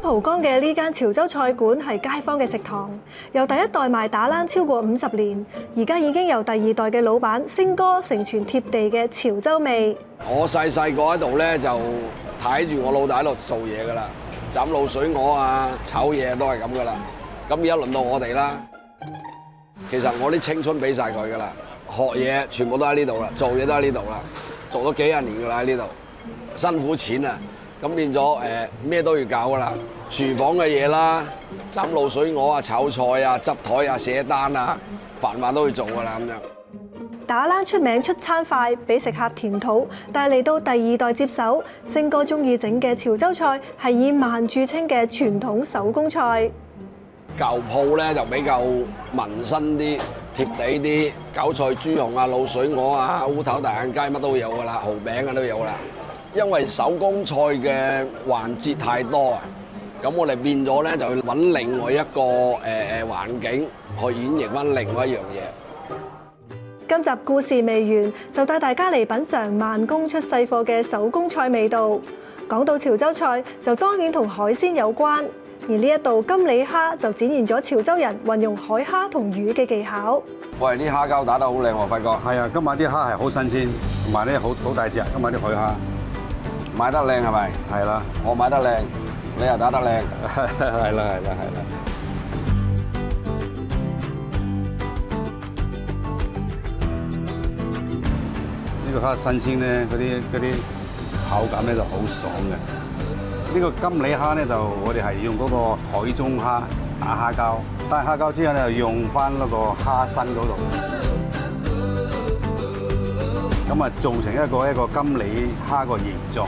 蒲崗嘅呢間潮州菜館係街坊嘅食堂，由第一代賣打冷超過50年，而家已經由第二代嘅老闆星哥承傳貼地嘅潮州味。 我細個喺度咧就睇住我老豆喺度做嘢㗎啦，斬滷水鵝啊、炒嘢都係咁㗎啦。咁而家輪到我哋啦。其實我啲青春俾晒佢㗎啦，學嘢全部都喺呢度啦，做嘢都喺呢度啦，做咗幾廿年㗎啦喺呢度，辛苦錢啊！咁變咗咩都要搞㗎啦，廚房嘅嘢啦，斬滷水鵝啊、炒菜啊、執台啊、寫單啊，飯飯都要做㗎啦咁樣。 打冷出名出餐快，俾食客填肚，但係嚟到第二代接手，星哥中意整嘅潮州菜係以慢著稱嘅傳統手工菜。 舊鋪咧就比較民生啲、貼地啲，韭菜豬紅啊、滷水鵝啊、烏頭大眼雞乜都有㗎啦，蠔餅啊都有啦。因為手工菜嘅環節太多啊，咁我哋變咗咧就要揾另外一個環境去演繹翻另外一樣嘢。 今集故事未完，就帶大家嚟品嚐慢工出細貨嘅手工菜味道。講到潮州菜，就當然同海鮮有關，而呢一道金鯉蝦就展現咗潮州人運用海蝦同魚嘅技巧。 喂，啲蝦膠打得好靚喎，輝哥。 係啊，今晚啲蝦係好新鮮，同埋咧好大隻。今晚啲海蝦買得靚係咪？ 係啦， 我買得靚，你又打得靚。 係啦。呢個蝦新鮮咧，嗰啲口感咧就好爽嘅。呢個金鯉蝦咧就我哋係用嗰個海中蝦打蝦膠，打蝦膠之後咧就用翻嗰個蝦身嗰度，咁啊做成一個金鯉蝦個形狀。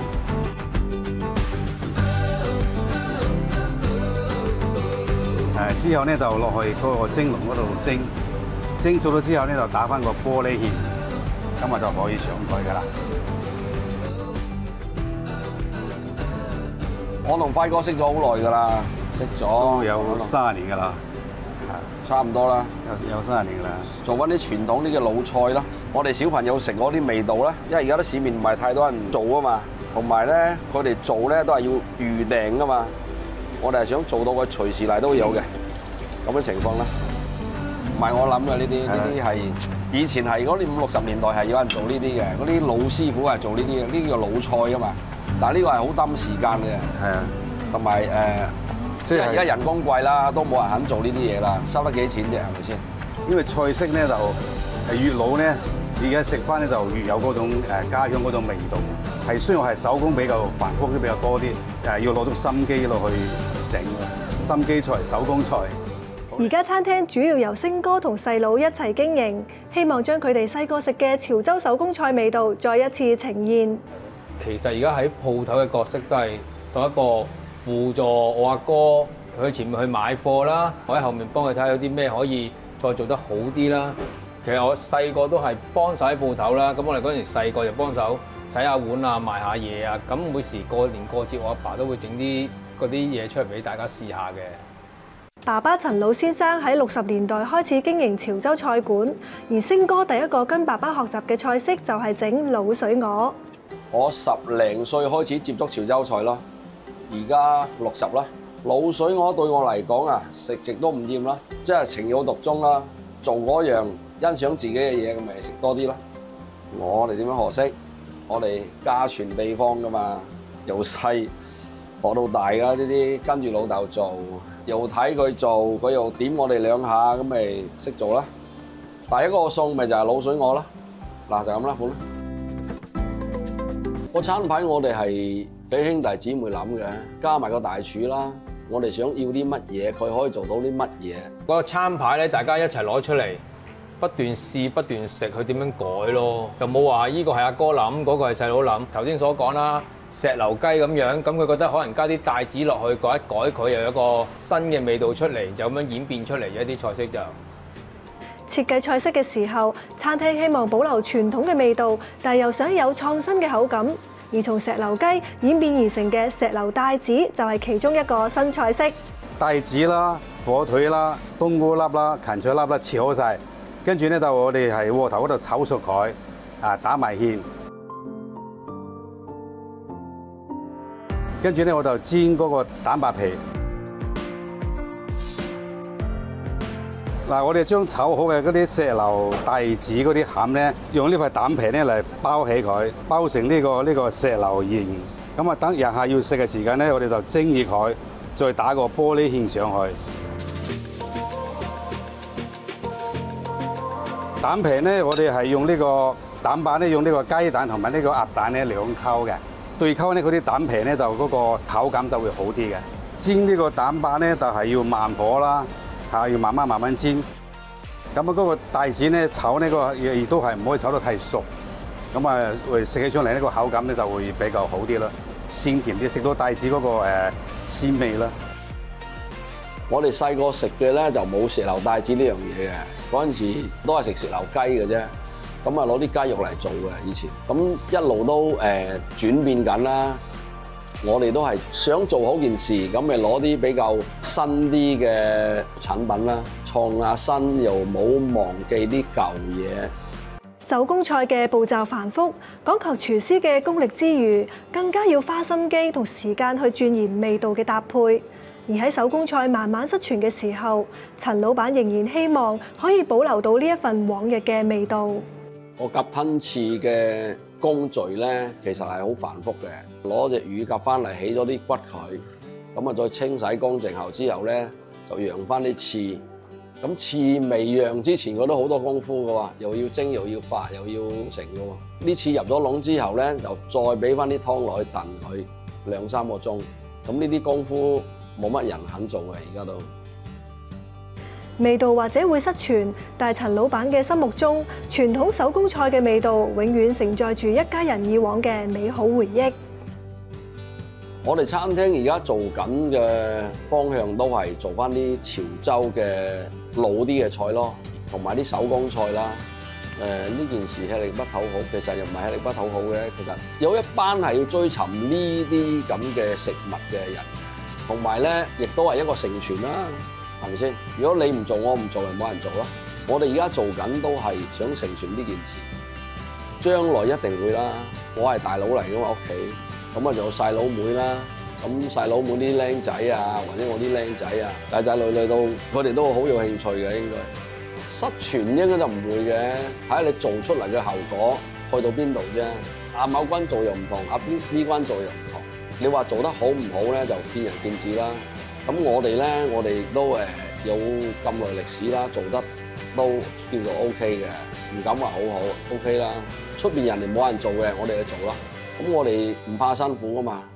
之後咧就落去嗰個蒸籠嗰度蒸熟咗之後咧就打翻個玻璃芡，咁啊就可以上台㗎啦。 我同輝哥識咗好耐㗎啦，識咗有30年㗎啦， 差唔多啦， 有30年㗎啦。 做翻啲傳統啲嘅老菜啦，我哋小朋友食嗰啲味道啦，因為而家啲市面唔係太多人做啊嘛，同埋咧佢哋做咧都係要預訂㗎嘛，我哋係想做到佢隨時嚟都有嘅咁嘅情況啦。唔係我諗嘅呢啲係以前係嗰啲50、60年代係有人做呢啲嘅，嗰啲老師傅係做呢啲嘅，呢啲叫老菜啊嘛。但係呢個係好耽時間嘅， 係啊， 同埋即係而家人工貴啦，都冇人肯做呢啲嘢啦，收得幾錢啫，係咪先？ 因為菜式咧就越老咧，而家食翻咧就越有嗰種家鄉嗰種味道，係雖然係手工比較繁複啲比較多啲，要攞足心機落去整，心機菜、手工菜。 而家餐廳主要由星哥同細佬一齊經營，希望將佢哋細個食嘅潮州手工菜味道再一次呈現。 其實而家喺鋪頭嘅角色都係當一個輔助我阿哥去前面去買貨啦，我喺後面幫佢睇下有啲咩可以再做得好啲啦。其實我細個都係幫手喺鋪頭啦，咁我哋嗰陣時細個就幫手洗下碗啊、賣下嘢啊，咁每時過年過節，我阿爸都會整啲嗰啲嘢出嚟俾大家試下嘅。 爸爸陳老先生喺60年代開始經營潮州菜館，而星哥第一個跟爸爸學習嘅菜式就係整滷水鵝。 我10零歲開始接觸潮州菜咯，而家60啦。滷水鵝對我嚟講啊，食極都唔厭啦，即係情有獨鍾啦。做嗰樣欣賞自己嘅嘢，咁咪食多啲咯。我哋點樣學識？我哋家傳秘方噶嘛，由細學到大噶呢啲，跟住老豆做，又睇佢做，佢又點我哋兩下，咁咪識做啦。第一個餸咪就係滷水鵝啦，嗱就咁啦，好啦。個餐牌我哋係俾兄弟姊妹諗嘅，加埋個大廚啦。我哋想要啲乜嘢，佢可以做到啲乜嘢。 嗰個餐牌咧，大家一齊攞出嚟，不斷試、不斷食，去點樣改咯。就冇話依個係阿哥諗，嗰個係細佬諗。頭先所講啦，石榴雞咁樣，咁佢覺得可能加啲帶子落去改一改，佢又有一個新嘅味道出嚟，就咁樣演變出嚟嘅一啲菜式就。 設計菜式嘅時候，餐廳希望保留傳統嘅味道，但又想有創新嘅口感。而從石榴雞演變而成嘅石榴帶子就係其中一個新菜式。 帶子啦、火腿啦、冬菇粒啦、芹菜粒啦切好晒，跟住咧就我哋係鍋頭嗰度炒熟佢，打埋芡， 跟住咧我就煎嗰個蛋白皮。嗱，我哋將炒好嘅嗰啲石榴帶子嗰啲餡咧，用呢塊蛋皮咧嚟包起佢，包成呢個石榴形。咁啊，等日下要食嘅時間咧，我哋就蒸熱佢，再打個玻璃芡上去。蛋皮咧，我哋係用呢個蛋白咧，用呢個雞蛋同埋呢個鴨蛋咧兩溝嘅。對溝咧，嗰啲蛋皮咧就嗰個口感就會好啲嘅。煎呢個蛋白咧，就係要慢火啦。要慢慢煎，咁啊嗰個帶子咧炒呢個亦都係唔可以炒到太熟，咁啊食起上嚟呢個口感咧就會比較好啲啦，鮮甜啲，食到帶子嗰個鮮味啦。 我哋細個食嘅咧就冇石榴帶子呢樣嘢嘅，嗰陣時都係食石榴雞嘅啫，咁啊攞啲雞肉嚟做嘅以前，咁一路都轉變緊啦。我哋都係想做好件事，咁咪攞啲比較新啲嘅產品啦，創下新又冇忘記啲舊嘢。 手工菜嘅步驟繁複，講求廚師嘅功力之餘，更加要花心機同時間去鑽研味道嘅搭配。而喺手工菜慢慢失傳嘅時候，陳老闆仍然希望可以保留到呢一份往日嘅味道。 我夾吞翅嘅工序咧，其實係好繁複嘅。攞隻魚夾翻嚟，起咗啲骨佢，咁啊再清洗乾淨後之後咧，就揚翻啲翅。咁翅未揚之前，嗰都好多功夫嘅喎，又要蒸又要發又要成嘅喎。啲翅入咗籠之後咧，就再俾翻啲湯落去燉佢2-3個鐘。咁呢啲功夫冇乜人肯做嘅，而家都。 味道或者會失傳，但係陳老闆嘅心目中，傳統手工菜嘅味道永遠承載住一家人以往嘅美好回憶。 我哋餐廳而家做緊嘅方向都係做翻啲潮州嘅老啲嘅菜咯，同埋啲手工菜啦。呢件事吃力不討好，其實又唔係吃力不討好嘅。其實有一班係要追尋呢啲咁嘅食物嘅人，同埋咧亦都係一個承傳啦。係咪先？如果你唔做，我唔做，就冇人做咯。我哋而家做緊都係想承傳呢件事，將來一定會啦。我係大佬嚟㗎嘛，屋企咁啊，仲有細佬妹啦。咁細佬妹啲僆仔啊，或者我啲僆仔啊，仔仔女女都佢哋都好有興趣嘅，應該失傳應該就唔會嘅。睇下你做出嚟嘅效果去到邊度啫。阿某君做又唔同，阿 B 君做又唔同。你話做得好唔好咧，就見仁見智啦。咁我哋咧，我哋都有咁耐歷史啦，做得都叫做 OK 嘅，唔敢話好好 OK 啦。出邊人哋冇人做嘅，我哋去做啦。咁我哋唔怕辛苦㗎嘛。